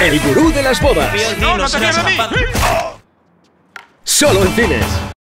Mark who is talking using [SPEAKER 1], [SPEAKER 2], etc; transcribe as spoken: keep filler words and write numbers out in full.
[SPEAKER 1] El gurú de las bodas.
[SPEAKER 2] No, no te rías de mí.
[SPEAKER 1] Solo en cines.